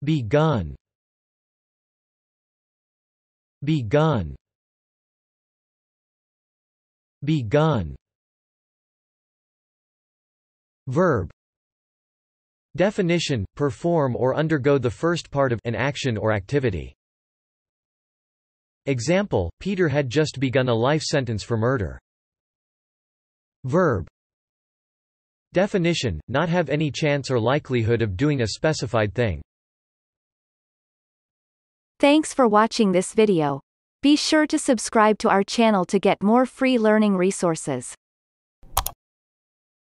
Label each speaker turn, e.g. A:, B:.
A: begun, begun, begun. Verb. Definition: perform or undergo the first part of an action or activity. Example: Peter had just begun a life sentence for murder. Verb. Definition: not have any chance or likelihood of doing a specified thing.
B: Thanks for watching this video. Be sure to subscribe to our channel to get more free learning resources.